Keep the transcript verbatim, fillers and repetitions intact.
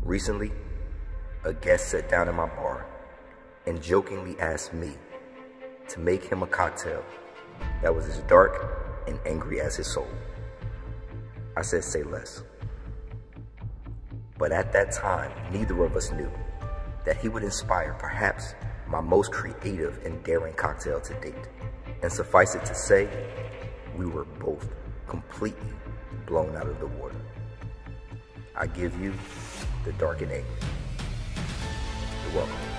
Recently, a guest sat down in my bar and jokingly asked me to make him a cocktail that was as dark and angry as his soul. I said, say less. But at that time, neither of us knew that he would inspire perhaps my most creative and daring cocktail to date. And suffice it to say, we were both completely blown out of the water. I give you the dark and angry. You're welcome.